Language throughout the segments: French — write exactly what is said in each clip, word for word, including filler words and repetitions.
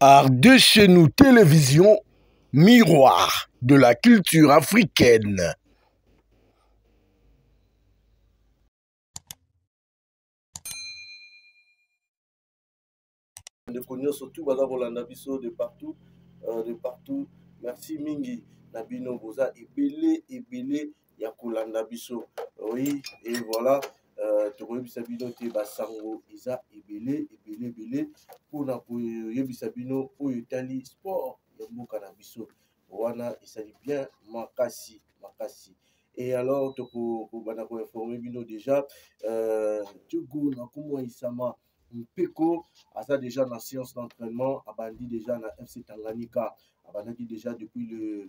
Art de chez nous télévision, miroir de la culture africaine. De connaître surtout Baza Bolanda Bisso de partout, euh, de partout. Merci Mingi, Nabino Boza, Ebele, Ebele, Yakolanda Bisso. Oui, et voilà, Toko Yebisabino te Basango, Isa, Ebele, Ebele, Ebele, pour Napo Yebisabino, pour Italie, sport, Yambuka Nabiso. Wana, il s'agit bien, Makasi, Makasi. Et alors, Toko Banako informé Bino déjà, Tiogo, Nakumo Isama, Mpeko, a ça déjà dans la séance d'entraînement, a bandi déjà dans F C Tanganyika, a bandi déjà depuis le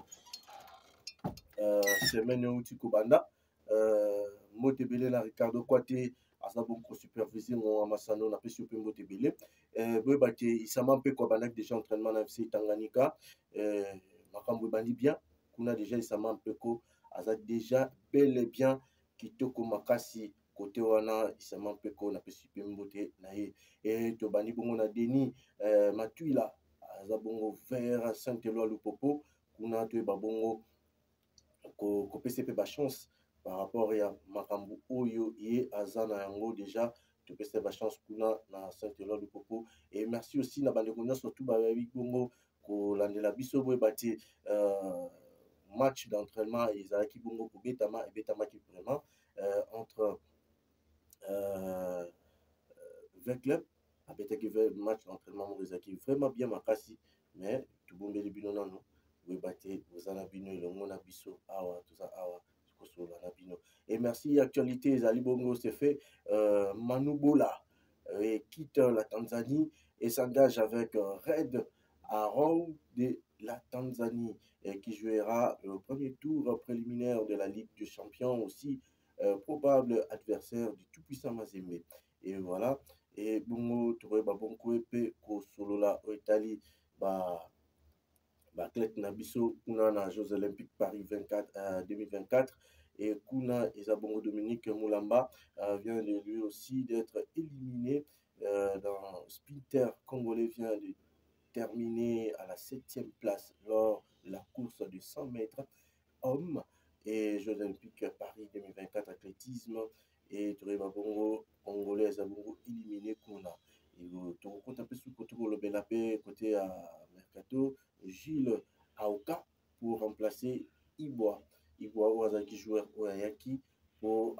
euh, semaine où tu Kobanda, euh, Motebele na Ricardo Kwate, a ça bon supervisé mon Amassano, n'a pas super Motebele, euh, Bate, il s'est même peu Kobanda déjà entraînement dans F C Tanganyika, euh, Makambo bandi bien, qu'on a déjà il s'est même peu ko, a ça déjà bel et bien Kitoko Makasi. Côté wana isama mpeko na pesi pe mbote na ye et to bani bongo na Denis euh, Matuila aza bongo vers Saint-Éloi Lupopo kuna to ba bongo ko ko pese pe ba chance par rapport ya makambu oyo ye aza na yango déjà to pese ba chance kuna na Saint-Éloi Lupopo et merci aussi na bande konya surtout ba bi bongo ko landela biso boy bati euh, match d'entraînement ezalaki bongo ko betama et betama ki vraiment euh, entre Euh, vingt clubs avec un match d'entraînement vraiment bien makasi mais tout bon beli bino nano oui baté vous en abino le mona biso awa tout ça awa sur la nabino et merci actualité Zali Bongo c'est fait euh, Manu Bola euh, quitte la Tanzanie et s'engage avec euh, Red Arrow de la Tanzanie et qui jouera le premier tour préliminaire de la Ligue des Champions aussi. Euh, probable adversaire du tout-puissant Mazembe. Et voilà. Et Bongo, Touré, Babonko, Epe, Ko Solola, Italie, bah, bah, Clet Nabiso, Kuna, na Jeux Olympiques Paris vingt-quatre, euh, deux mille vingt-quatre. Et Kuna Isabongo Dominique Moulamba euh, vient de lui aussi d'être éliminé euh, dans Sprinter congolais, vient de terminer à la septième place lors de la course de cent mètres hommes et Jeux Olympiques Paris deux mille vingt-quatre athlétisme et Touré Babongo congolais Zabongo éliminé Kuna. Et tu rencontres un peu sous côté le Belapé côté à Mercato Gilles Aoka pour remplacer Iboa. Iboa Ouazaki joueur Oyaki pour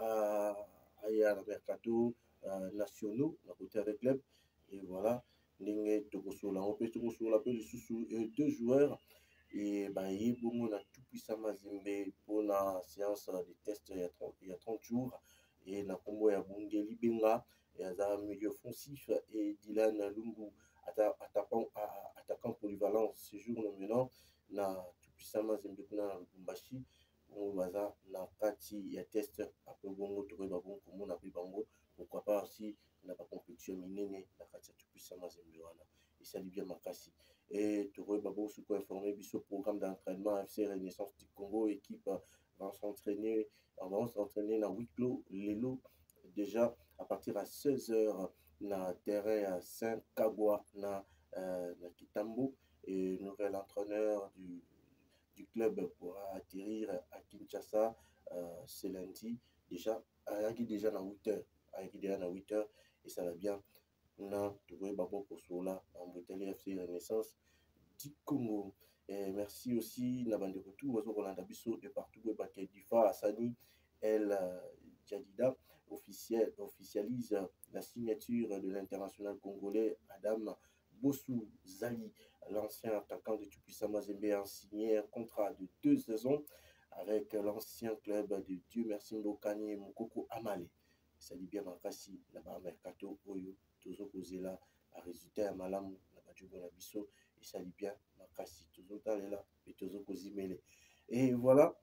Aya Mercato nationaux à côté avec club et voilà. Ndenge Tokosola on peut Tokosola peu sous deux joueurs et bah il y a tout puissant Mazembe pour la séance de test il y a trente, il y a trente jours et na combo ya Bungeli Benga et un milieu offensif et Dylan Lungu attaquant attaquant polyvalent ce jour nominant na tout puissant Mazembe kuna Lubumbashi on baza na kati ya test après bongo to ba bongo comme na bango pourquoi pas aussi na pas compétition minene na kati ya tout puissant Mazembe wana et ça dit bien makasi. Et tu aurais Babo sous informé sur le programme d'entraînement F C Renaissance du Congo. Équipe va s'entraîner, va s'entraîner dans huis clos, Lelo, déjà à partir à seize heures dans le terrain à Saint-Kabwa, dans euh, Kitambo. Et nouvel entraîneur du, du club pourra atterrir à Kinshasa euh, ce lundi. Déjà, il déjà dans huit heures. Il déjà dans huit heures et ça va bien. Non, tu vois, Babo pour cela, en Bretagne F C Renaissance du Congo. Et merci aussi, Nabande Retour, Rolanda Bisso de partout, Baké Difa, Hassani, El Jadida, officiel, officialise la signature de l'international congolais Adam Bossou Zali, l'ancien attaquant de tout-puissant Mazembe, a signé un contrat de deux saisons avec l'ancien club de Dieu Merci Mbokani et Mokoko Amale. Ça dit bien Makasi, là-bas, Mercato, Oyo. Toujours posé là à résultat à Malam la Badjogo la Bisso et ça dit bien Makasi toujours allé là et toujours posé mêlé et voilà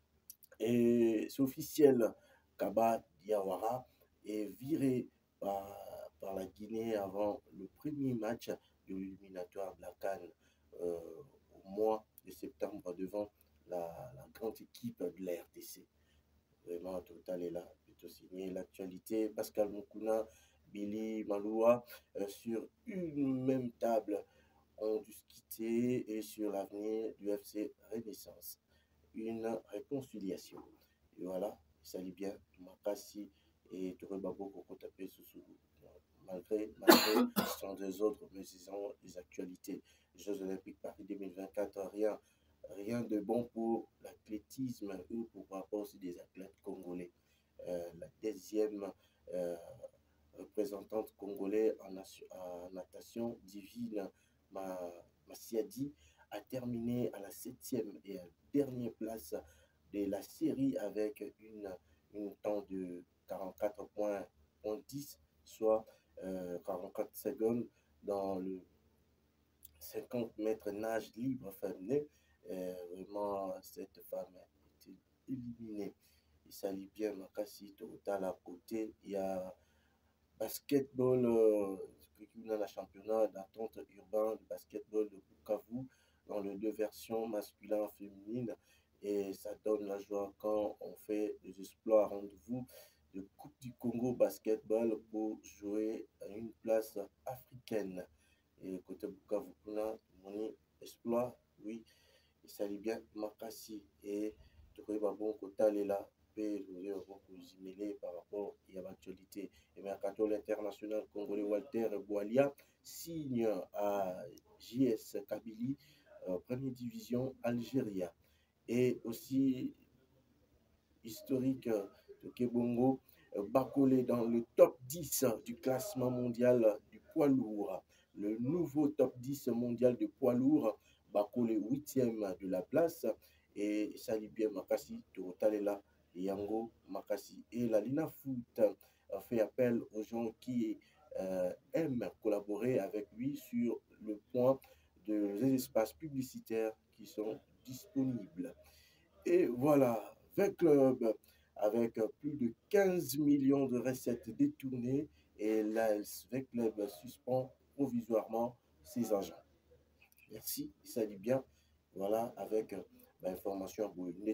et c'est officiel Kaba Diawara est viré par, par la Guinée avant le premier match de l'éliminatoire de la CAN euh, au mois de septembre devant la, la grande équipe de la R D C. Vraiment total est là plutôt signé l'actualité Pascal Mukuna Billy Maloua euh, sur une même table ont dû sur l'avenir du F C Renaissance. Une réconciliation. Et voilà, ça allait bien. Makassi et Touré Babo Koko tapé sous malgré, malgré sans deux autres, mais disons les actualités. Les Jeux Olympiques Paris deux mille vingt-quatre, rien, rien de bon pour l'athlétisme ou pour rapport aussi des athlètes congolais. Euh, la deuxième euh, représentante congolaise en, en natation, Divine Massiadi, a terminé à la septième et dernière place de la série avec une, une temps de quarante-quatre virgule dix, soit euh, quarante-quatre secondes dans le cinquante mètres nage libre féminin. Euh, vraiment, cette femme a été éliminée. Il s'allie bien Makassi total à côté. Il y a basketball, euh, la championnat d'attente urbain de basketball de Bukavu dans les deux versions masculin et féminine. Et ça donne la joie quand on fait des exploits. Rendez-vous de Coupe du Congo basketball pour jouer à une place africaine. Et côté Bukavu, on a mon exploit, oui, il s'allie bien Makassi et Tokoy Babon Kotalela. Par rapport à l'actualité. Et Mercato l'international congolais Walter Boalia signe à J S Kabylie, euh, première division Algérie. Et aussi historique de Kebongo, euh, Bakolé dans le top dix du classement mondial du poids lourd. Le nouveau top dix mondial de poids lourd, Bakolé huitième de la place. Et Salibien Makassi Totalela Yango Makassi. Et la Lina Foot a fait appel aux gens qui euh, aiment collaborer avec lui sur le point des espaces publicitaires qui sont disponibles. Et voilà, vingt clubs avec plus de quinze millions de recettes détournées et la vingt clubs suspend provisoirement ses agents. Merci, ça dit bien. Voilà, avec l'information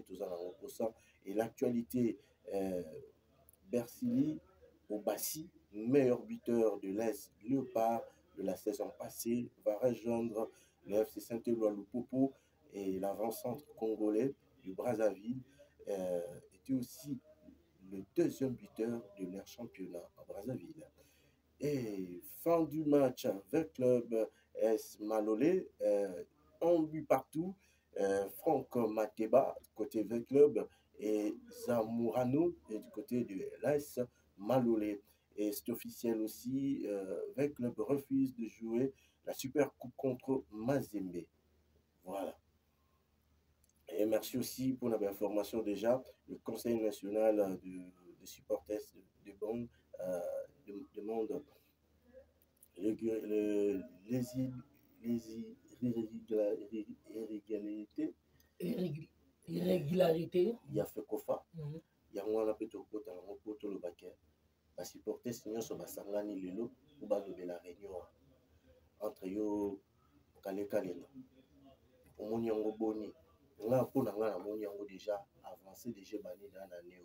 et l'actualité, euh, Bersili Obassi, meilleur buteur de l'Est Léopard de la saison passée, va rejoindre le F C Saint-Éloi Lupopo et l'avant-centre congolais du Brazzaville euh, était aussi le deuxième buteur de leur championnat à Brazzaville. Et fin du match, vingt clubs S Malolé, euh, un but partout. Euh, Franck Mateba, côté vingt clubs, et Zamorano, et du côté de l'A S Malolé. Et c'est officiel aussi, euh, vingt clubs refusent de jouer la Super Coupe contre Mazembe. Voilà. Et merci aussi pour l'information déjà, le Conseil national de, de supporters de, de bande euh, de, demande le, le, les, les irrégularités. Irrégularité. Il y a fait Kofa. Il y a un peu de côté, un peu de baquet. Les supporters signent sur Basangani Lelo ou de la réunion entre yo Kale Kalena. Au Monyango Boni. On a pour Monyango déjà avancé déjà banni dans l'année.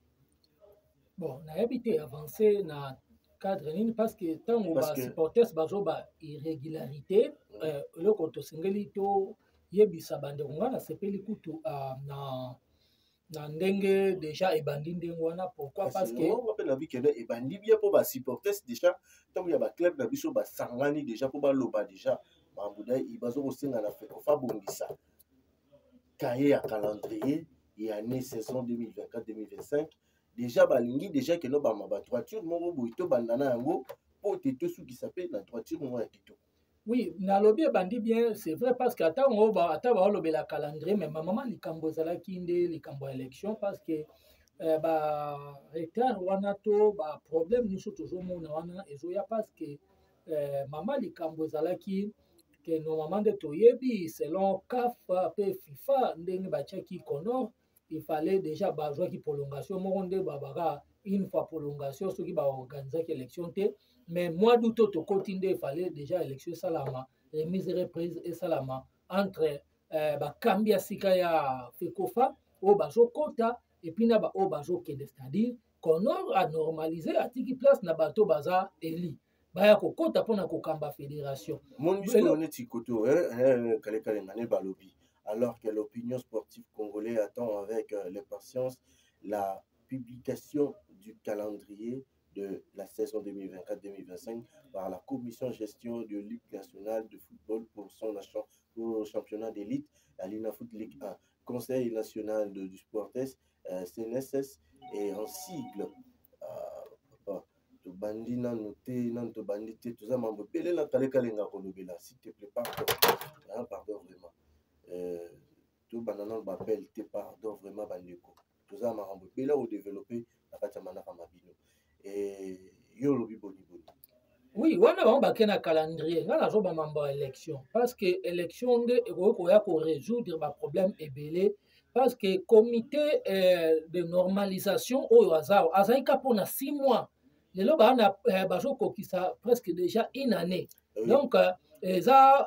Bon, on a habité avancé dans cadre parce que tant que les supporters bazo ba irrégularité euh le koto singeli to yebisa bande ngana sepeli kutu na na ndenge déjà ebandi ndenge wana pourquoi parce que on rappelle la vie que ebandi bien pour ba supporters déjà tant il y a ba club na biso ba sangani déjà pour ba loba déjà ba buda ibazo ko singa na fe ko fa bongisa cahier à calendrier et année saison deux mille vingt-quatre deux mille vingt-cinq. Déjà balingi déjà que no ba ma droiture moko boito bandana yango po teto sou qui s'appelle la droiture mo ya teto. Oui, na lobby bandi bien, c'est vrai parce que ata ngo ba ata ba lobby la calendrier mais maman likambo zala kinde likambo élection parce que euh, ba retard wana to ba problème nous toujours mona wana ezoya parce que euh, maman likambo zala ki que normalement de toyebi selon C A F pe FIFA ndenge ba tchaki Conor il fallait déjà bazoa qui prolongation moronde babara une fois prolongation ceux qui ba organiser élection té mais mois d'août to continue il fallait déjà élection salama remise reprise et salama entre euh, ba kambia sika ya fekofa o bazo kota et puis na ba o bazo kende c'est-à-dire qu'on a normalisé à tiki place na bato baza eli baya kokota mpona kokamba fédération. Alors que l'opinion sportive congolaise attend avec euh, l'impatience la publication du calendrier de la saison deux mille vingt-quatre deux mille vingt-cinq par la commission gestion de Ligue nationale de football pour son pour championnat d'élite, la Linafoot Ligue un, Conseil national de, du sport test, euh, C N S S, et en sigle. Euh, to bandi na noté nan to bandi te to za mambo pele la kale kale nga kolobela s'il te plaît pardon hein, pardon vraiment euh, tout banana bapel te pardon vraiment bandeko to za mambo pele au développer la kati manaka mabino et yo lobi boni boni. Oui, wana bango bakena na calendrier nga nazo ba mambo élection parce que élection nde ekoya ko résoudre ba problème ebele parce que comité euh, de normalisation oyo azao azaika pona six mois. Les gens ont presque déjà une année. Oui. Donc, ils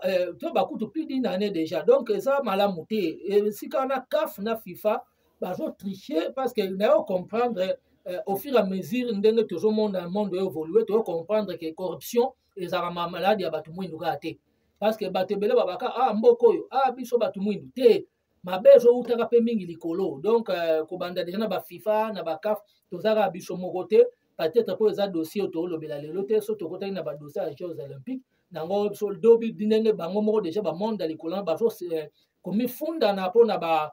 ont plus d'une année déjà. Donc, ils ont mal à monter. Et si on a C A F, na FIFA, ils ont triché parce qu'ils doivent comprendre euh, au fur et à mesure que tout le monde dans le monde évolue, ils doivent comprendre que la corruption est une maladie à tout le monde. Parce que les gens ah, mbokoyo, ah, biso batu mwindu, te, mabezo utaka pe mingi likolo. Donc, kobanda déjà na ba FIFA, na ba C A F, tozaka biso mokote. Peut-être pour les dossiers autour de la loterie, surtout quand il y a des dossiers aux Jeux Olympiques, nango soldobi dinenge bango moko déjà ba monde dans les colons bazo comme funda na pona ba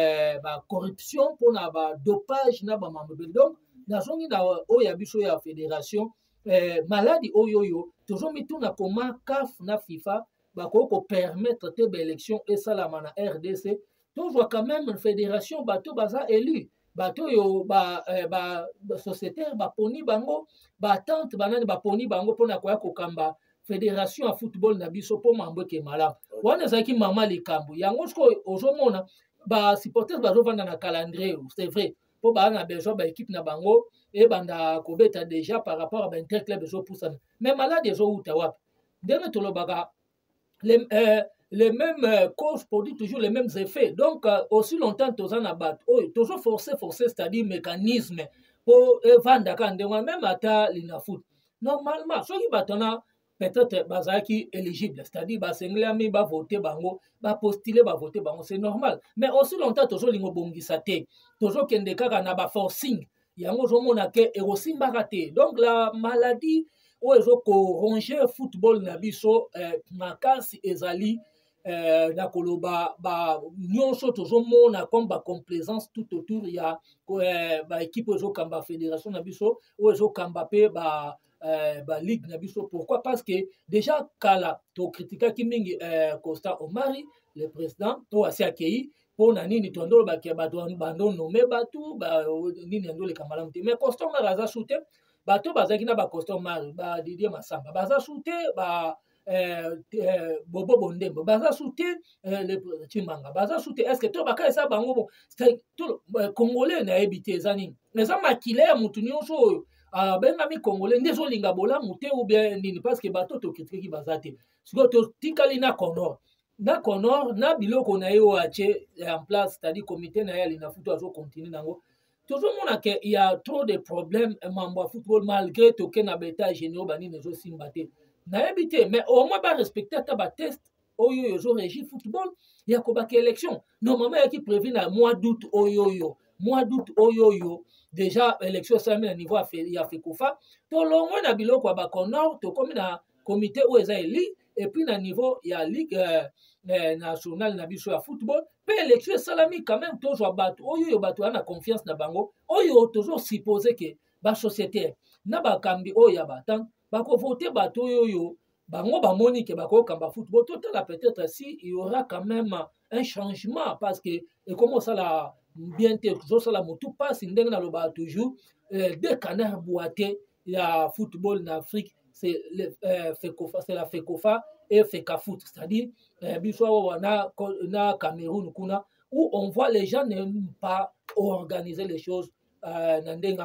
ba corruption pona ba dopage na ba mambo donc nazongi na oya biso ya fédération maladie oyoyo toujours mituna comment C A F na FIFA ba ko permettre te ba élection et salama na R D C toujours quand même une fédération bato baza élu bato yo ba ba sociétaire ba poni bango ba tante banani ba poni bango pona koya kokamba fédération à football na biso po mambo ke mala wana zaki mama likambo yango sko ozomona ba supporters bazo vanda na calendrier c'est vrai po ba na besoin ba équipe na bango e banda kobeta déjà par rapport à ba interclub besoin pour ça mais malade zo uta wapi ndenge tolobaka les euh, les mêmes euh, causes produisent toujours les mêmes effets. Donc, euh, aussi longtemps que tu as battu, oh, toujours forcé, forcé, c'est-à-dire mécanisme pour vendre quand même à l'inafoot. Normalement, ceux qui battent, peut-être bazaki éligible, c'est-à-dire bah senglami ba voter bango, ba postuler ba voter bango, c'est normal. Mais aussi longtemps toujours lingo bongisate, toujours kende kaka na ba forcing, yango zo mona ke erosi mbakate. Donc la maladie ou ezo ko ronger football na biso eh, makasi ezali Euh, na koloba ba nyonso tozomona comme ba complaisance tout autour ya euh, ba équipe ezo kamba fédération na biso ou ezo kamba pe ba euh, ba ligue na biso. Pourquoi? Parce que déjà kala to critica ki mingi euh, Costa Omari le président to asi akei pona nini to ndolo ba ke ba bando nommé batu ba nini ndolo kamala mti mais Costa Omari aza shooter bato bazaki na ba Costa Omari ba Didier Massamba baza shooter ba Euh, euh, Bobo Bondembo baza souté euh, le Chimanga baza souté est-ce que to baka esa bango bon c'est tout euh, congolais na ebité zani mais ça makile ya mutu nyonso ah benga mi congolais ndezo linga bola muté ou bien nini parce que bato to critique bazate siko to tikali na Conor na Conor na biloko na yo ache en place c'est-à-dire comité na ya lina futu azo continuer nango toujours mona que il y a trop de problèmes mambo football malgré to ke na beta généraux bani nezo simbate na habité mais au moins pas respecter ta ba test oyo yo zo régi football ya ko ba élection normalement ya qui prévu na mois d'août oyo yo mois d'août oyo yo déjà élection ça à niveau ya fekofa to longo na biloko ba Conor to comme na comité où eza éli et puis na niveau ya ligue euh, euh, nationale na biso ya football pe élection salami quand même toujours battu oyo yo battu na confiance na bango oyo toujours supposer que ba société na ba kambi oyo ba tant bako voter bato yoyo bango bamoni ke bako kamba football total peut-être si il y aura quand même un changement parce que et comment ça la bien te ça la motu passe ndenge na loba toujours euh, deux canards boité ya football en Afrique c'est le euh, fekofa c'est la fekofa et fekafoot c'est-à-dire euh, biso na na Cameroun kuna où on voit les gens n'aiment pas organiser les choses. Euh,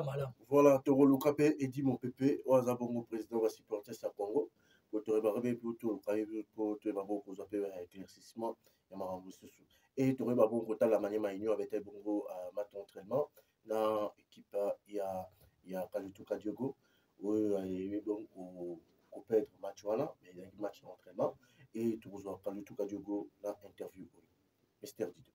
voilà, Toro Lukape et dit mon pépé, Oazabongo président va supporter sa Congo. Pour te réparer pour tout, pour te réparer pour un éclaircissement, il y a un sous. Et te réparer pour la manière maïnio avec un bongo à mat entraînement. Dans l'équipe, il y a il y a Kalutu Kadiogo, où il y a donc koperdre match wana mais il y a un match d'entraînement et tokozwa Kalutu Kadiogo na interview Mister Dido.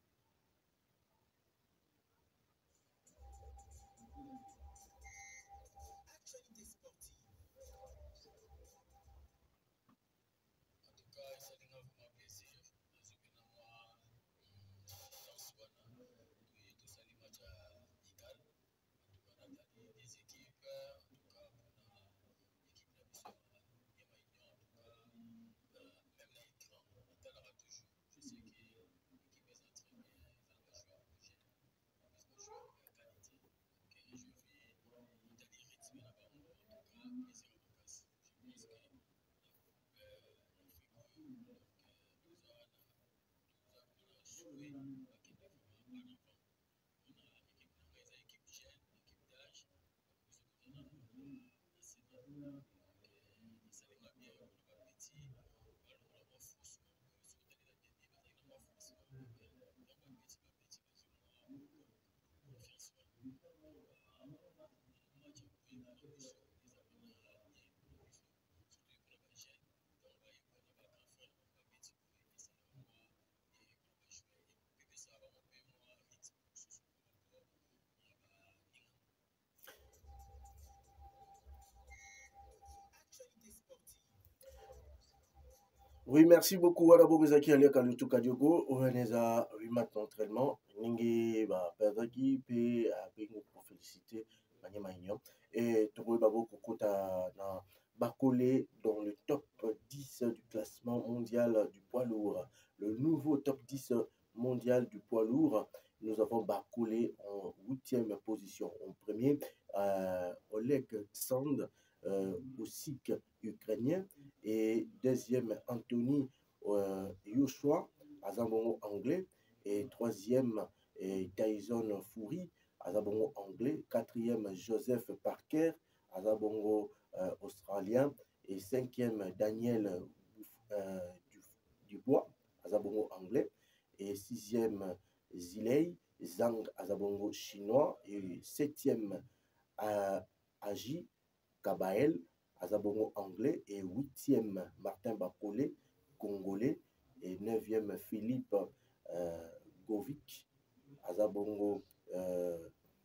Oui, merci beaucoup. Voilà, vous avez allé à Kalutu Kadiogo. On est à huit matchs d'entraînement. Ningi, bah, Perdaki, puis, avec nous pour féliciter Manyama Ignon. Et Togo Babo Kokota na Bakole dans le top dix du classement mondial du poids lourd. Le nouveau top dix mondial du poids lourd. Nous avons Bakole en huitième position. En premier, euh, Oleg Sand, euh, Ossik ukrainien. Et deuxième, Anthony euh, Yoshua, Azabongo anglais. Et troisième, et Tyson Fury, Azabongo anglais. Quatrième, Joseph Parker, Azabongo euh, australien. Et cinquième, Daniel euh, Dubois, Azabongo anglais. Et sixième, Zilei Zhang, Azabongo chinois. Et septième, euh, Agi Kabael, Azabongo anglais, et huitième Martin Bakole, congolais, et neuvième Philippe euh, Govic, Azabongo euh,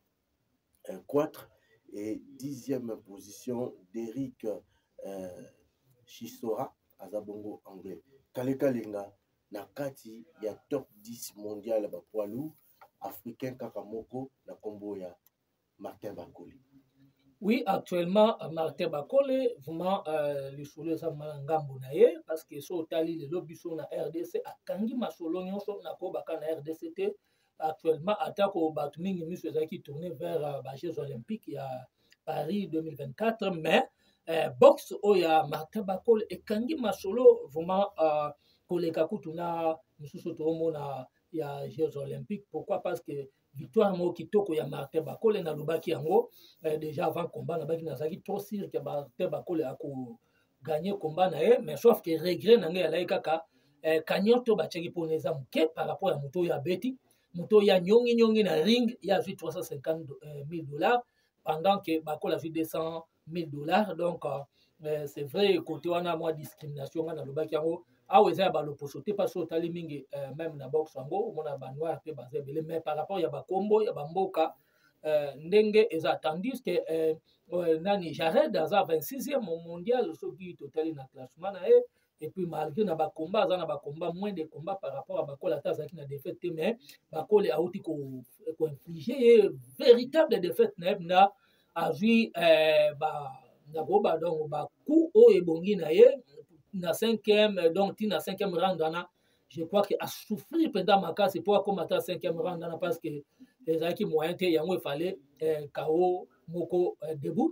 quatre, et dixième position d'Eric euh, Chisora, Azabongo anglais. Kaleka Lenga, Nakati, il y a top dix mondial ba poids lourd, africain Kakamoko, na combo ya Martin Bakole. Oui, actuellement, Martin Bakole, vraiment, euh, le solo ça malangambo na ye, parce que so tali le lobby so na R D C, akangi masolo nyonso na ko baka na R D C T, actuellement, atako batu mingi miso ezaki tourné vers euh, les Jeux Olympiques, il y a Paris deux mille vingt-quatre, mais euh, boxe o ya Martin Bakole, ekangi masolo, vraiment, euh, koleka kutuna, misuso tomo na ya Jeux Olympiques, pourquoi? Parce que victoire mo kitoko ya Martin Bakole na lubaki yango euh, déjà avant combat na baki nazaki trop sûr que Martin Bakole a ko gagner combat na ye mais sauf que regret na ngai alai kaka euh, kanyoto bacheki poneza muke par rapport à moto ya beti moto ya nyongi nyongi na ring ya vu trois cent cinquante mille dollars pendant que Bakole a vu deux cent mille dollars donc euh, c'est vrai côté wana moi discrimination na lubaki yango awa eza ya baloposo te parce otali mingi euh, même na box yango omona banoir mpe baza ebele mais par rapport ya bakombo ya bamboka euh, ndenge eza tandis que euh, euh, nani Jared aza vingt-sixième au mondial soki totali na classement na ye et puis malgré na bakomba aza na bakomba moins de combat par rapport à Bakole ata azalaki na défaite te mais Bakole auti koinflige ye véritable défaite na ye na azwi euh, ba nakoba donc bacoup oyo ebongi na ye na cinquième, donc na cinquième round, je crois qu'il a souffert pendant ma casse pour commenter à cinquième round parce que les gens qui moyen il fallait K O moko debout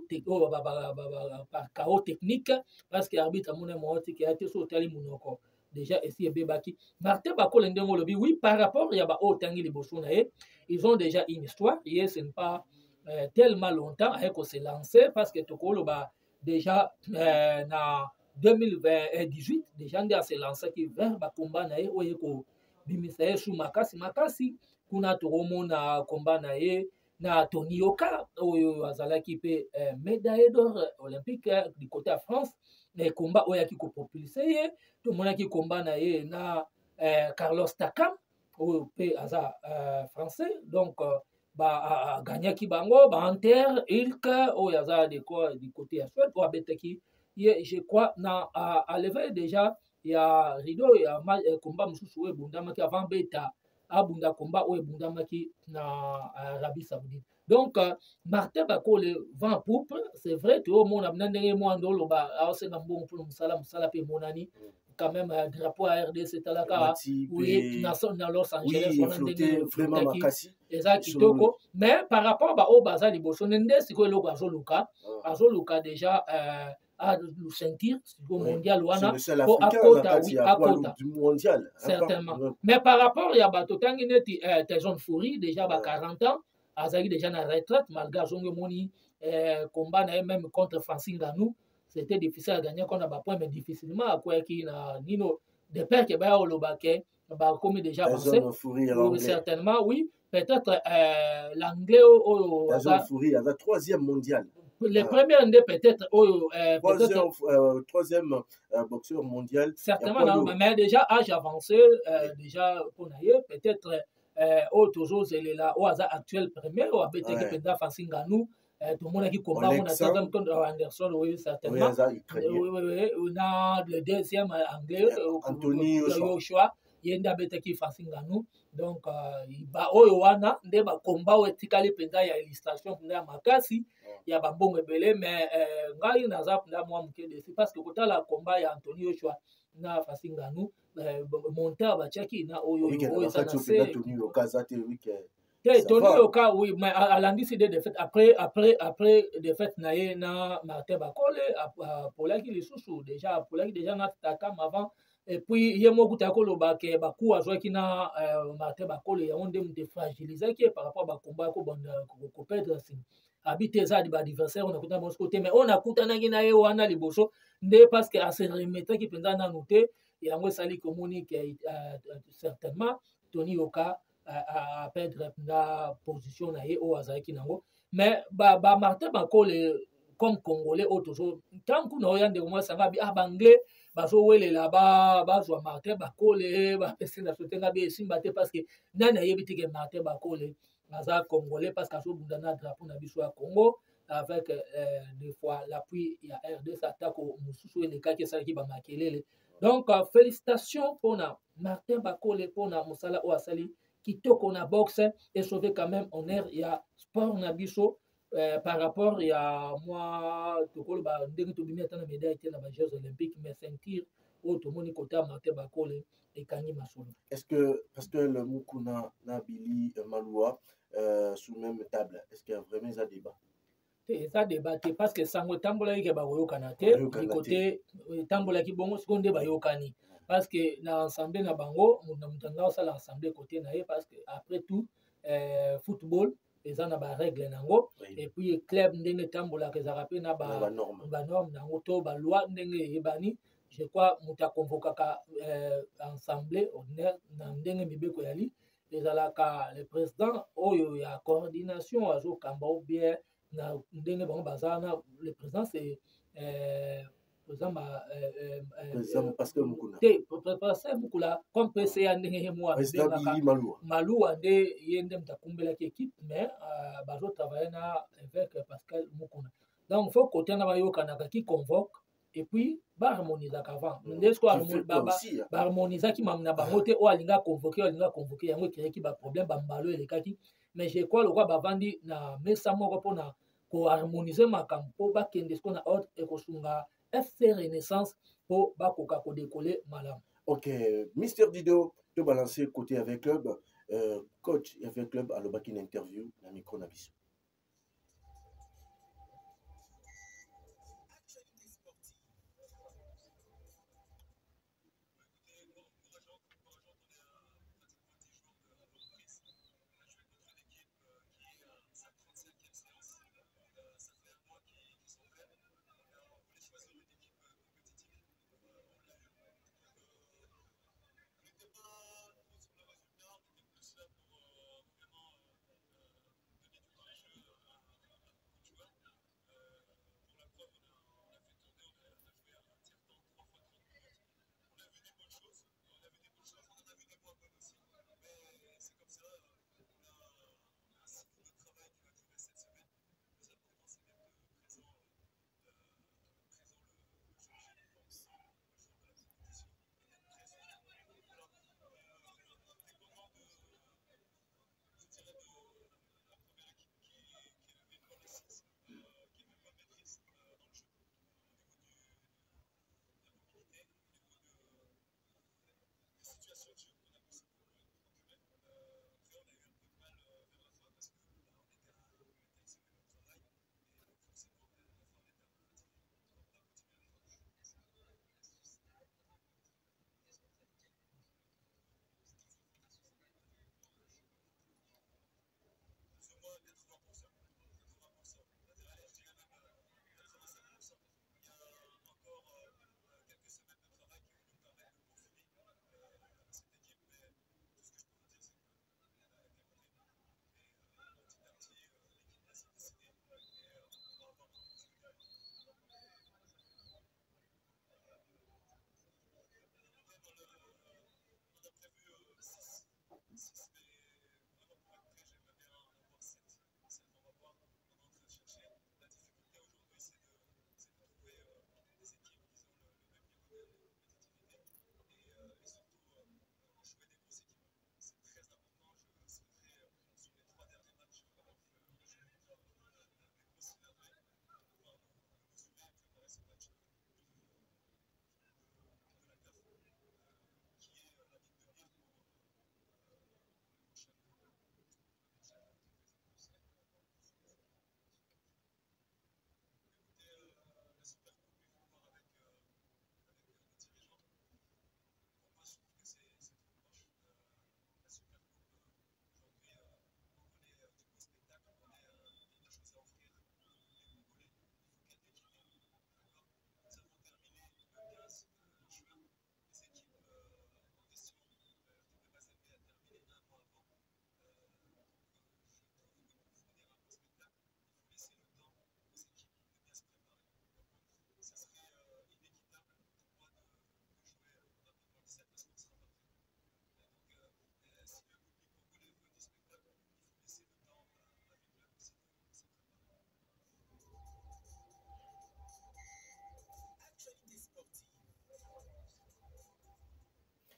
par K O technique parce que l'arbitre a mon moment qui a été sauté les monoko déjà ici et bebaki Martin Bakole ndengo lobi oui par rapport il y a ba otangi les bosonae ils ont déjà une histoire et ce n'est pas euh, tellement longtemps avec qu'on s'est lancé parce que tokolo ba déjà euh, na deux mille dix-huit déjà nde ase lancé ki vers bakomba na ye oyo ekobimisa ye su makasi makasi kuna tokomona komba na ye na Tony Yoka oyo azalaki pe eh, médaille d'or olympique eh, du côté ya France na combat oyo yaki kopropulse ye tomonaki combat na ye na eh, Carlos Takam oyo pe aza eh, français donc euh, ba gagnaki bango ba Hunter Ilk oyo aza de quoi du côté ya Suède oyo abetaki ye je crois na à lever déjà ya rideau ya combat mosusu oyo ebundamaki avant beta abunda combat oyo ebundamaki na Arabie Saoudite. Donc, euh, Martin Bakole vent poupe, c'est vrai, tu vois, mon abnandé moi ndolo ba aose na mbongo pour musala musala pe monani quand même euh, drapeau à R D C talaka oui nation na Los Angeles on a ndenge vraiment makasi exact kitoko mais par rapport ba o baza liboso ndé siko eloko azoluka azoluka déjà euh, à le sentir au mondial wana pour akota oui akota du mondial certainement mais par rapport ya bato tangi neti euh, Tyson Fury déjà ba quarante ans azali déjà na retraite malgré zonge moni euh, combat na même contre Francis Ngannou c'était difficile à gagner qu'on a ba point mais difficilement à quoi qui na nino de père que ba olobake ba comme déjà avancé oui, certainement oui peut-être euh, l'anglais au Tyson Fury a la troisième mondial. Les premiers ndé peut-être oh, euh, troisième, euh, troisième euh, boxeur mondial. Certainement, non, mais déjà âge avancé, euh, oui. Déjà pour naïe, peut-être euh, oh, toujours c'est là au hasard actuel premier ou avec qui peut faire Francis Ngannou, tout le monde qui combat on a comme contre Anderson, oui certainement. Oui oui oui, on a le deuxième anglais Anthony Joshua, il y a un qui Francis Ngannou. Donc il va au wana ndé ba combat ou etikali penza ya illustration na makasi. Il y a bon ebele mais ngai naza punda mwa mukede c'est parce que kotala combat ya Anthony Joshua na Francis Ngannou monteur ba chaki na oyo oyo ça c'est Tony Okaza te week-end Tony Oka oui mais à l'indicé de défaite après après après défaite na ye na Martin Bakole pour là qui les sous déjà pour là qui déjà na Takam avant et puis il y a beaucoup de koloba ke ba ku azwa ki na Martin Bakole ya onde mte fragiliser qui par rapport ba combat ko banda ko perdre sin habité ça di ba adversaire on a kuta bon côté mais on a kuta na gina ye wana liboso nde parce que a se remettre qui penza na noter ya ngo sali communique certainement Tony Oka à perdre la position na ye o azaki nango mais ba ba Martin Bakole comme congolais au toujours tant qu'on a yande moi ça va bien anglais bazo welela ba bazwa Martin Bakole ba pesi na sotenga be simba te parce que nana yebiti ke Martin Bakole baza congolais parce que so bundana drapeau na biso ya Congo avec euh, des fois l'appui ya R D C attaque au mususu et les cas qui ça qui ba makelele donc euh, félicitations pour na Martin Bakole pour na musala o asali kitoko na boxe et sauver quand même honneur ya sport na biso. Euh, par rapport à moi, tout le monde ndenge to bimi atana médaille na ba Jeux olympiques mais sentir au to moni kota Martin Bakole et kanyi masolo. Est-ce que parce que le Mukuna na Billy Maloua euh, sous même table, est-ce qu'il y a vraiment ça débat? Et ça débat parce que sango tambola ke ba yoka te du côté tambola ki bongo seconde ba yokani parce que na ensemble na bango mutanga ça l'ensemble côté na parce que après tout euh, football eza na ba règle nango et puis club ndenge tambola ke zarape na ba ba norme nango to ba loi ndenge ebani je crois muta convocaka euh, ensemble honneur na ndenge mibeko yali ezalaka le président oyo ya coordination azo kamba ou bien na ndenge bango bazana le président c'est euh, président ma euh, euh, Pascal Mukuna te Pascal Mukula comme P C A ndenge moi président Billy Maloua Maloua nde yende mtakumbela ki équipe mais euh, bazo travailler na avec Pascal Mukuna donc faut côté na bayoka na ki convoque et puis ba harmoniser avant ndesco harmoniser ba ba harmoniser ki mamna bango te o alinga convoquer o alinga convoquer yango créer ki ba problème ba mbalo et kaki mais je crois le roi bavandi na mesa moko pona ko harmoniser makampo ba kende ce qu'on a ordre et ko sunga F C Renaissance pour ba koka ko décoller malam. OK, Mister Dido de balancer côté avec club euh, coach avec club à l'obaki une interview na micro na biso.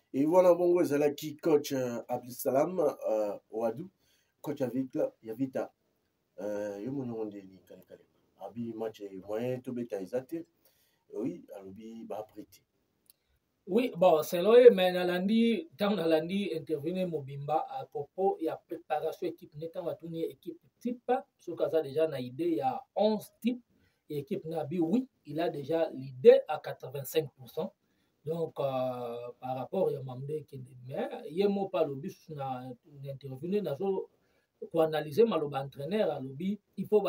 Et voilà, bon, qui coach euh, Abdussalam euh, Ouadou, coach avec là, il y avait ta. Euh, yo mon nom de ni kale kale. Abi match moyen to beta izate. Oui, alobi ba prêter. Oui, bon, c'est là, mais Nalandi, tant Nalandi intervenu Mobimba à propos, il y a préparation équipe, n'étant pas tourner équipe type, ce qu'on a déjà une idée, il y a onze types, et équipe Nabi, oui, il a déjà l'idée à quatre-vingt-cinq pour cent. Donc, euh, par rapport à Mamde qui mais il y a mot pas le but, na intervenu, pour analyser mal entraîneur à lobby, il faut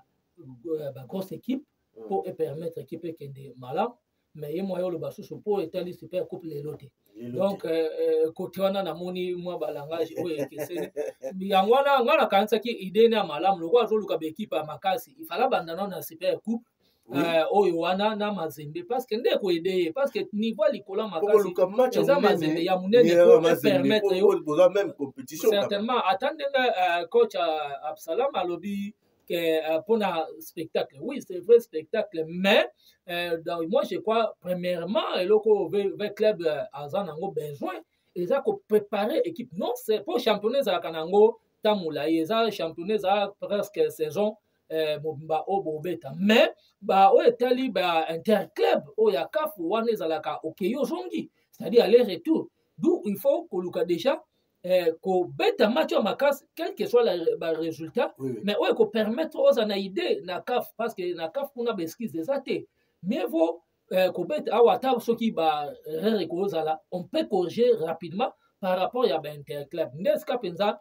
une grosse équipe pour permettre l'équipe qui est malade. Mais il y a le basu pour étaler super coupe les lotés. Donc côté wana na moni moi ba langage o ekeseni yangwana ngana kanisa ki idée na malamu lo kwa zo luka be équipe ya makasi il fallait bandana na super coupe euh oyo wana na mazembe parce que ndeko aider parce que niveau likola makasi eza mazembe ya munene pour permettre yo même compétition certainement attendez coach Absalam alobi que pour un spectacle. Oui, c'est vrai spectacle, mais euh, donc, moi je crois premièrement et le club Azan a besoin ils ont préparé l'équipe non c'est pour championnat à Kanango Tamoula ils ont championnat à presque saison mobimba o bobeta mais ba o etali ba interclub o ya CAF wana ezalaka okeyo zongi c'est-à-dire aller retour d'où il faut que luka déjà Eh, ko beta match makasi quel que soit le résultat oui, oui. Mais ouais ko permettre aux ana idée na CAF parce que na CAF kuna beskis des athées mieux vaut eh, ko beta awata soki ba rere ko zala on peut corriger rapidement par rapport ya ba interclub ndeska penza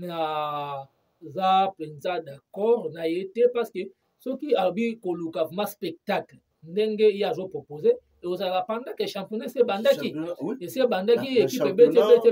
na za penza d'accord na été parce que soki abi ko luka ma spectacle ndenge ya zo proposer et aux pendant que championnat c'est bandaki et c'est bandaki équipe bete bete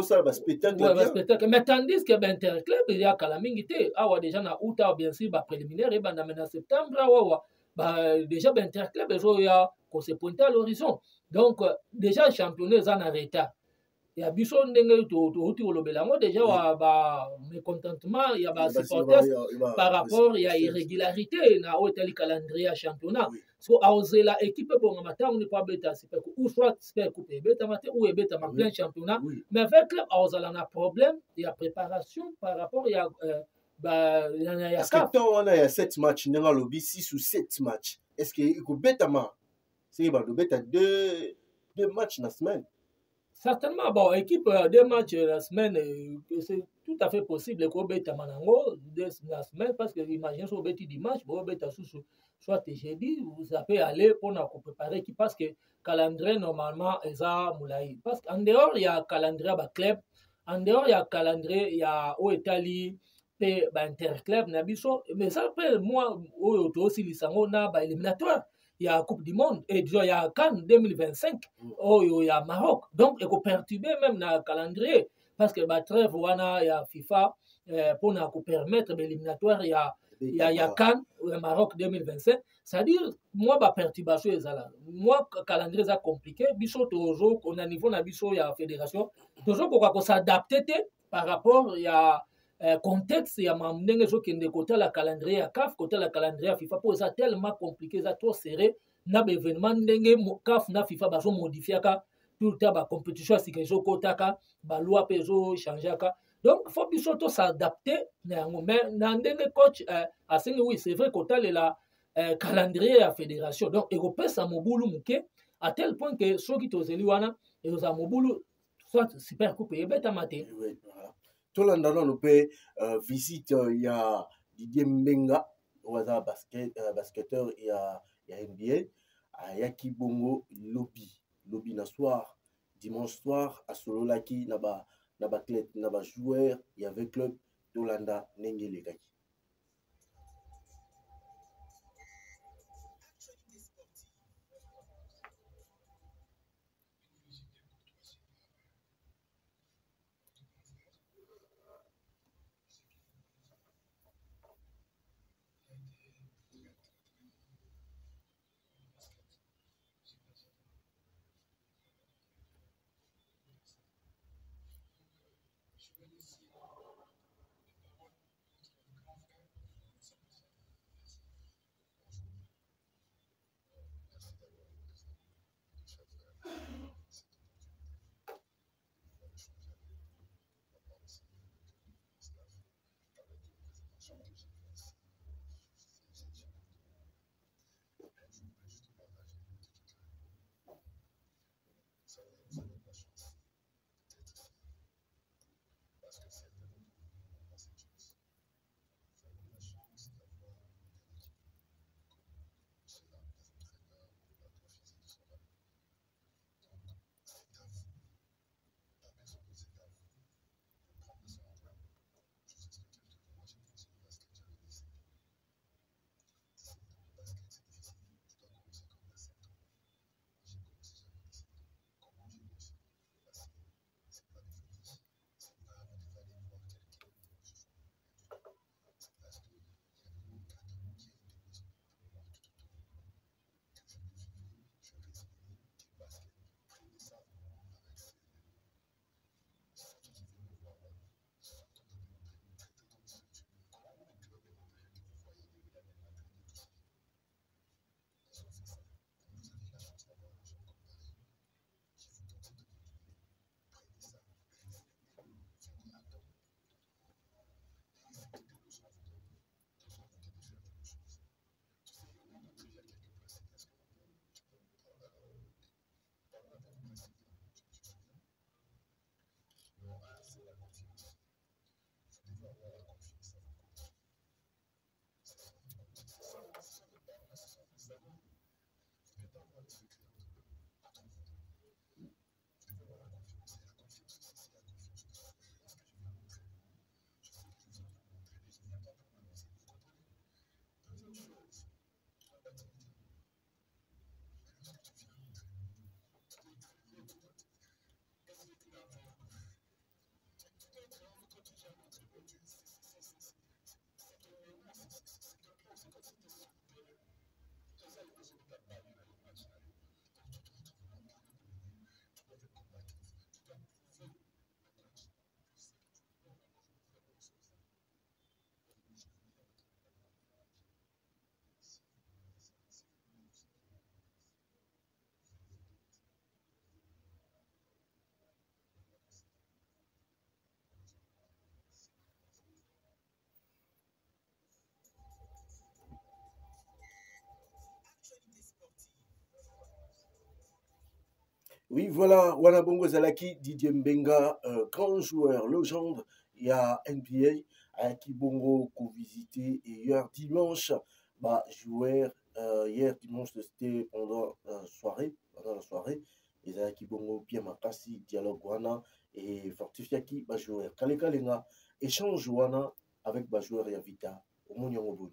bete mais tandis que Interclub il y a calamité awa déjà na août bien sûr ba préliminaire et banda en septembre awa ba déjà Interclub il y a qu'on se pointe à l'horizon donc déjà championnat ça en retard il y a biso ndenge to to uti olobela ngo déjà wa ba mécontentement il y a ba supporters par rapport il y a irrégularité na hôtel calendrier championnat so aoser la équipe pour matin on ne pas beta super ou soit super coupe beta matin ou beta en plein championnat mais avec club aoser la na problème il y a préparation par rapport il y a ba il y a est-ce que tant on a sept matchs n'enga lobby six ou sept matchs est-ce que il faut beta ma c'est ba beta deux deux matchs la semaine. Certainement, bon, équipe euh, deux matchs la semaine, euh, c'est tout à fait possible que beta manango la semaine parce que imaginez sur beti dimanche, bon beta sous soit jeudi, vous avez aller pour nous préparer qui parce que calendrier normalement est à moulaï parce qu'en dehors il y a calendrier à club, en dehors il y a calendrier il y a au Italie et ba interclub na biso mais ça peut moi au aussi lisango na ba éliminatoire. Il y a la Coupe du Monde et il y a Cannes deux mille vingt-cinq, oh, il y a Maroc. Donc, il faut perturber même dans le calendrier parce que bah, trêve, il y a FIFA euh, pour nous permettre l'éliminatoire, il y a il y a, il y a Cannes, le Maroc deux mille vingt-cinq. C'est-à-dire, moi, ma perturbation est là. Moi, le calendrier est compliqué. Biso toujours, on a niveau na biso, il y a la fédération. Toujours, qu'on s'adapter par rapport, il y a Euh, contexte ya mamnenge zo kende côté la calendrier ya CAF côté la calendrier ya FIFA pour ça tellement compliqué ça trop serré na ba événement ndenge CAF na FIFA ba zo modifier ka tout le temps ba compétition si que zo kotaka ba loi pe zo changer ka donc faut biso to s'adapter na mais na ndenge coach euh, asengi oui c'est vrai côté la euh, calendrier ya fédération donc européen sa mobulu muke à tel point que soki tozeli wana et za mobulu soit super coupe et beta maté oui, voilà. Tolanda no pe visite il y a Didier Mbenga waza basket basketteur il y a il y a N B A il y a Kibongo lobby lobby na soir dimanche soir à Sololaki na ba na ba club na ba joueur il y avait club Tolanda Nengele kaki. Oui, voilà, Wanabongo Zalaki, Didier Mbenga, euh, grand joueur, légende, il y a N B A, à Kibongo, qu'on visité hier dimanche, bah, joueur, euh, hier dimanche, c'était pendant la soirée, pendant la soirée, ils ont Kibongo, Pierre Makassi, Dialogue Wana, et Fortifiaki, bah, joueur, Kaleka Lenga, échange Wana avec bah, joueur Yavita, au Mouniangoboni.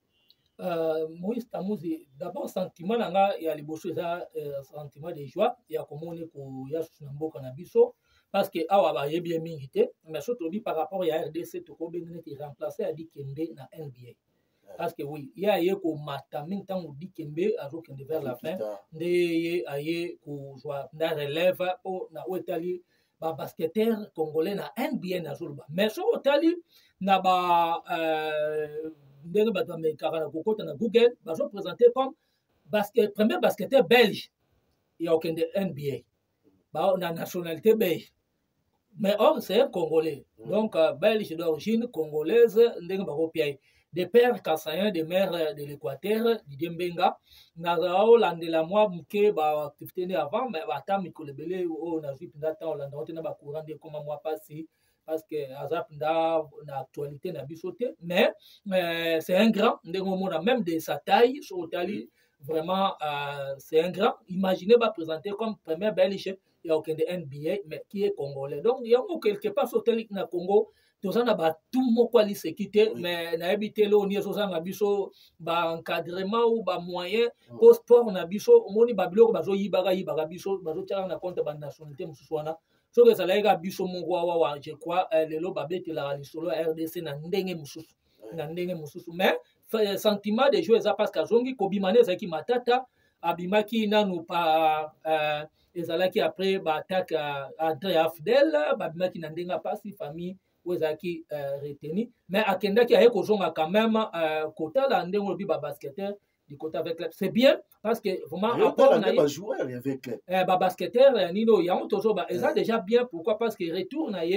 Euh, Moïse Tamouzi, d'abord, sentiment nanga ya liboso eza euh, sentiment de joie ya komone ko ya sunamboka na biso parce que awa ba yebi mingi te mais surtout dit par rapport ya R D C to ko bengene ti remplacer a Dikembe na N B A parce que oui ya ye ko mata mingi tango Dikembe azo kende vers la fin nde ye aye ko joie na relève o na otali ba basketteur congolais na N B A na zuluba mais so otali na ba euh, ndenge bato bamekaka na kokota na Google bazo présenté comme basket, premier basketteur belge ya okende N B A na nationalité belge mais or c'est un Congolais mm. donc uh, belge d'origine congolaise ndenge bakopia de père kassayen de mère de l'Équateur Didier Mbenga naza olandela mwa moke baactivité nde avant mais bata mikolo ebele oyo nazwi mpenza ntan olandaka te na bacourant nde ekoma mwa pasi parce que Azap n'a actualité n'a bisoté, mais euh, c'est un grand, même de sa taille, sur Italie, vraiment, euh, c'est un grand. Imaginez, va présenter comme premier belge, il n'y a aucun de N B A, mais qui est congolais. Donc, il y a quelque part sur Italie, na Congo, tout ça n'a pas tout le monde qui s'est quitté, mais n'a habité là, on y a sur ça, n'a biso, bah, encadrement ou bah, moyen, au sport, n'a biso, on y babilo, bazo yibaga, yibaga biso, bazo tira na compte, bah, nationalité, moussouana. So que ça l'a biso mongo wa je crois lelo babete la lisolo R D C na ndenge mususu na ndenge mususu mais sentiment de jouer ça parce que zongi kobimane zaki matata abimaki nanu pa ezalaki après ba attaque André Afdel babimaki na ndenga pasi famille wezaki retenu mais akendaki aye kozonga quand même kota la ndenge lobi ba basketteur du côté avec club c'est bien parce que vraiment rapport na ba joueur avec club eh ba basketteur nino ya on tozo ba eza déjà bien pourquoi parce que retour na ye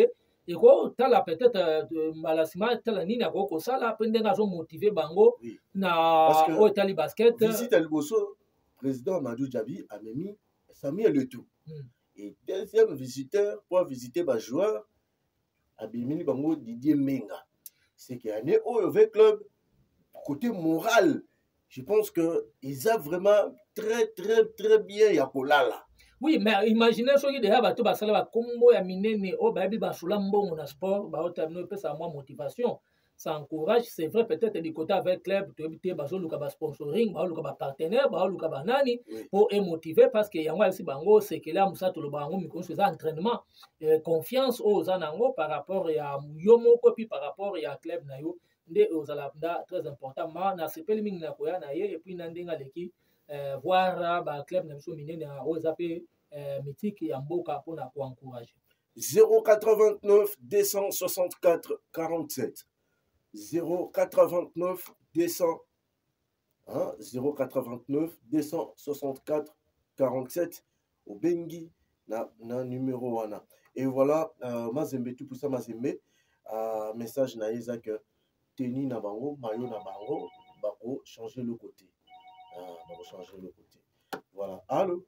ekotala peut-être mbala nsima etala nini akoki kosala mpe ndenge azomotive bango Oui. na Parce que oyo etali basket. visite à liboso président Amadou Djabi a mis Samuel Eto'o. Mm. Et deuxième visiteur pour visiter les joueurs, Abimini Bango Didier Menga. C'est qu'il y a un mauvais club, côté moral, je pense qu'ils ont vraiment très très très bien Yakolala. Oui, mais imaginez ce qui déjà bato basala ba kombo ya minene o ba bi basula mbongo na sport ba otamino pesa moi motivation. Ça encourage, c'est vrai peut-être du côté avec club to ebité bazo luka ba sponsoring, ba luka ba partenaire, ba luka ba nani pour émotiver parce que yango aussi bango c'est que là musa to lo bango mi konso za entraînement euh, confiance aux anango par rapport ya yomo ko puis par rapport ya club na yo nde ozala très important ma na sepeli mingi na koya na ye et puis na ndenga leki Euh, voir ba club na biso minene oza pe euh, mythique ya mboka mpona koencourage. Zéro quatre-vingt-neuf deux cent soixante-quatre quarante-sept zéro quatre-vingt-neuf deux cents hein, zéro quatre-vingt-neuf deux cent soixante-quatre quarante-sept au Bengi na, na numéro wana. Et voilà euh, Mazembe tout pour ça Mazembe euh, message na Isaac teni na bango mayo na bango bako changer le côté. Ah, on va changer le côté. Voilà. Allô?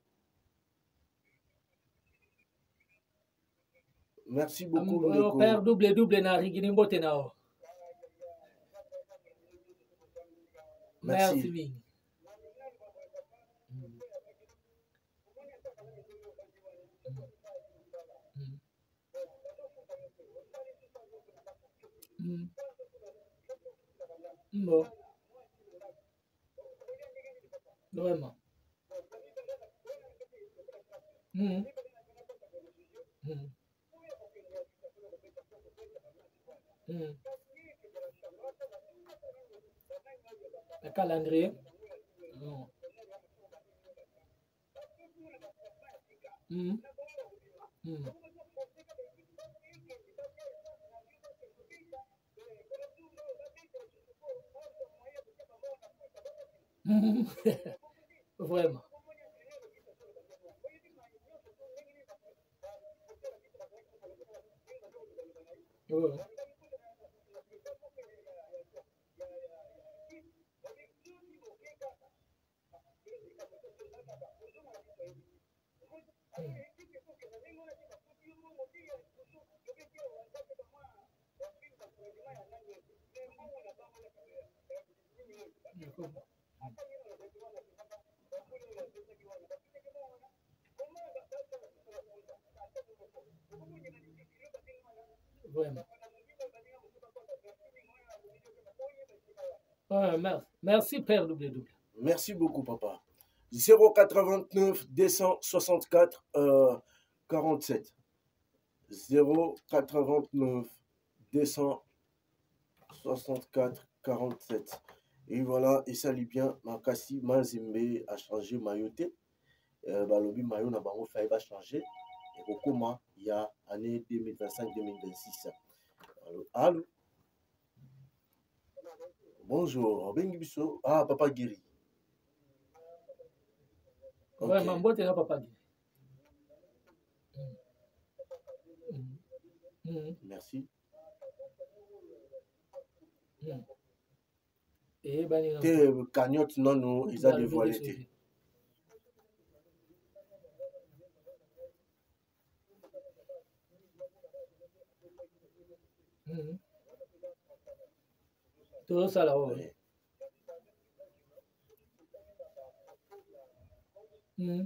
Merci beaucoup. Um, père double double na rigini mbote nao. Merci. Merci. Mm. Mm. Bon. Vraiment. Mmh. Mmh. Mmh. Le calendrier. Mmh. Mmh. Mmh. Mmh. Vraiment. Ouais. Vraiment. Ouais, merci. Merci, Père double double. Merci beaucoup, papa. zéro quatre-vingt-neuf deux cent soixante-quatre quarante-sept zéro quatre-vingt-neuf deux cent soixante-quatre quarante-sept. Et voilà, et ça lit bien, Makasi Mazembe a changé mailloté. Euh, Balobi Mayo na bango faille va changer. Et au coma, il y a année deux mille vingt-cinq deux mille vingt-six. Allô, allô? Bonjour, Bengibiso. Ah, papa Guéri. Okay. Ouais, mambo te na papa Guéri. Mm. Mm. Merci. Mm. Et bani na. Te cagnotte non non, ils ont dévoilé. Mm. Todo ça là-haut. Oui. Mm.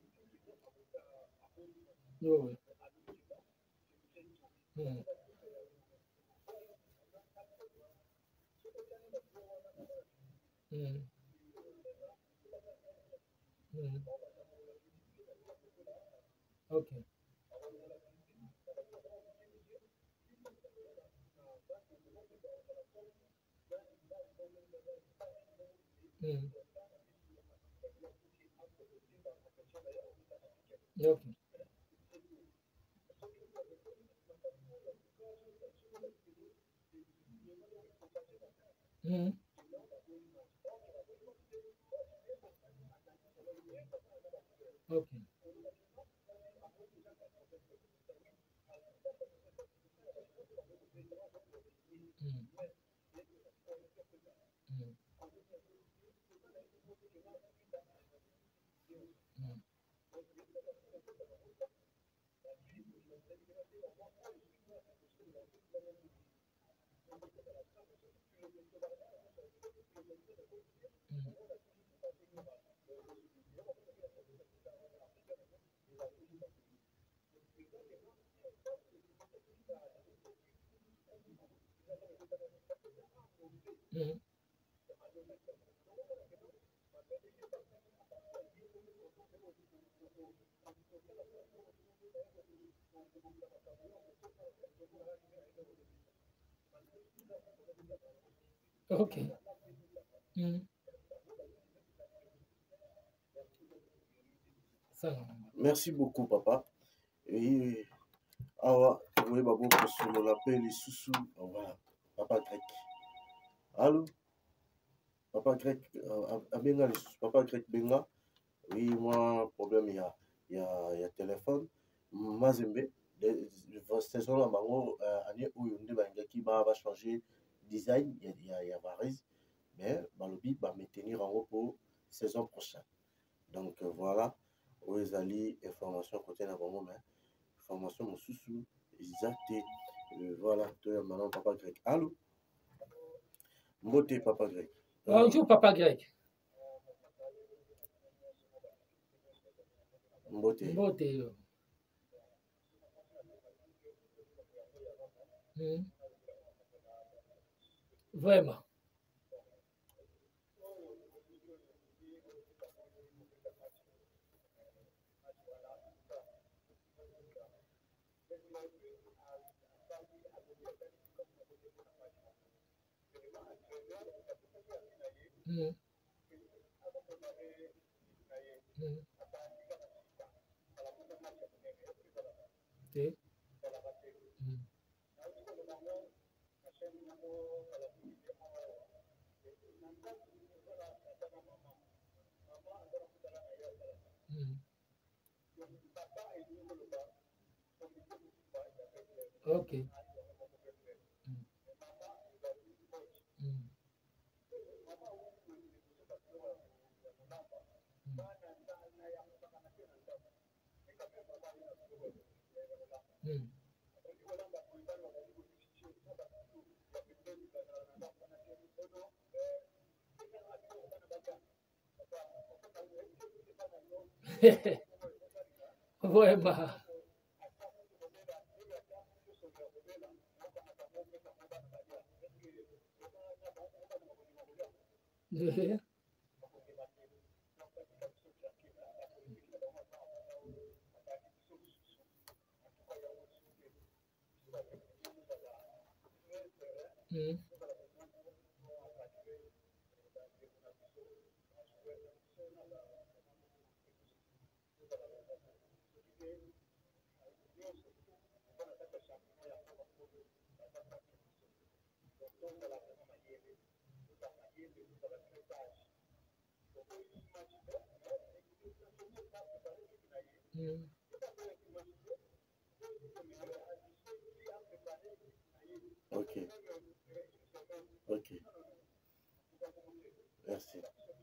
Oui. Mm. Mm. Mm. Ok. Mm. Ok. Mm. Ok. Mm. Mm. Mm. Mm. Ok. Mm. Ça. Merci beaucoup, papa. Et awa, oui, babo, sur le l'appel, les sous-sous. Voilà, papa grec. Allô? Papa grec, euh, à Benga, les sous papa grec Benga. Oui, moi, problème, il y a, il y a, il y a téléphone. Mazembe, de saison là, bango, année où il y a va changer design, il y a, il y a varice, mais balobi va me tenir en haut pour saison prochaine. Donc euh, voilà, où ils allaient information côté na bango, mais information mon sous-sous, exact. Euh, voilà, toi maintenant papa grec. Allô? Mbote papa grec. Euh, Bonjour, papa grec. Mbote. Mbote. Mm. Vraiment. Mm. Mm. Okay. Mm. Mm. Ok. Mm. Mm. Mm. Vraiment. Yeah. Mm. Mm. Ok. Ok. Merci.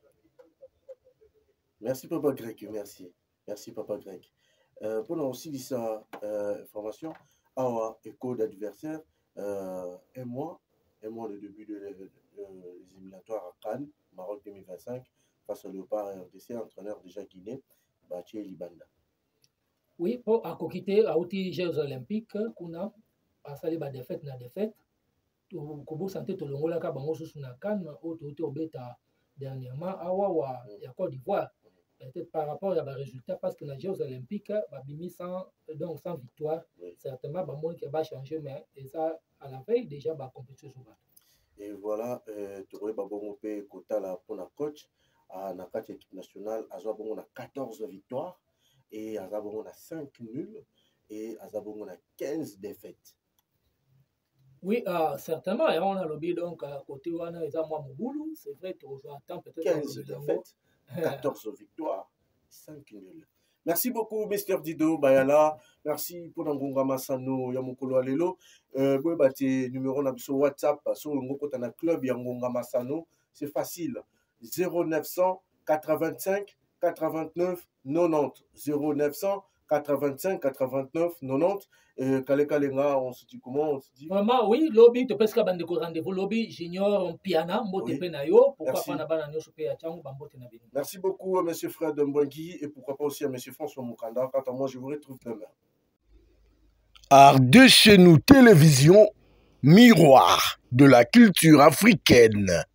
Merci papa grec, merci. Merci papa grec. Euh, pendant aussi dit ça, euh, information, awa écho d'adversaire, euh, un mois, un mois le début de, de, de, des éliminatoires à Cannes, Maroc deux mille vingt-cinq, face au Léopard R D C, entraîneur déjà Guinée, Baché Libanda. Oui, po akokite auti Jeux olympiques kuna asali ba défaite na défaite to kobosante tolongolaka bango susu na Cannes oyo touti obeta dernièrement awa wa ya Côte d'Ivoire, peut-être par rapport à ba résultat parce que na Jeux olympiques babimi sans donc sans victoire, Oui. certainement bamoni ke ba changer mais et ça à la veille déjà ba compétition souvent. Et voilà, euh, tu vois, Babongo Pe Kotala pour la coach, à la quatre équipe nationale, à Zabongo a quatorze victoires, et à Zabongo a cinq nuls, et à Zabongo a quinze défaites. Oui, euh, certainement, et on a lobby donc à côté on a moi Moboulou, c'est vrai que attend peut-être quinze défaites, quatorze victoires, cinq nuls. Merci beaucoup, mister Dido Bayala. Merci pour Nangonga Masano Yamukolo Alelo. Euh, vous avez numéro sur WhatsApp sur le club Yangonga Masano. C'est facile. zéro neuf cent quatre-vingt-cinq quatre-vingt-neuf quatre-vingt-neuf zéro neuf cent quatre-vingt-cinq quatre-vingt-neuf quatre-vingt-neuf. Euh, Kale Kalenga, on se dit comment? On se dit vraiment, oui, lobby, tu peux se faire rendez-vous, lobby, junior, piana, mbote penayo, pourquoi pas na bana nyoso pe ya changu, bambote na bino. Merci beaucoup à M. Fred Mbwengi et pourquoi pas aussi à M. François Moukanda. Quant à moi, je vous retrouve demain. Art de chez nous, télévision, miroir de la culture africaine.